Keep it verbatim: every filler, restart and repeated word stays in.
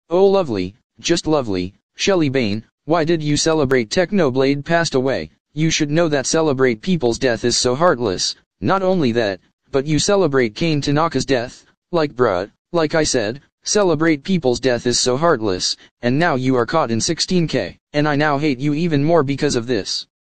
Oh lovely, just lovely, Shelley Bain, why did you celebrate Technoblade passed away? You should know that celebrate people's death is so heartless. Not only that, but you celebrate Kane Tanaka's death, like bruh, like I said, celebrate people's death is so heartless, and now you are caught in sixteen K, and I now hate you even more because of this.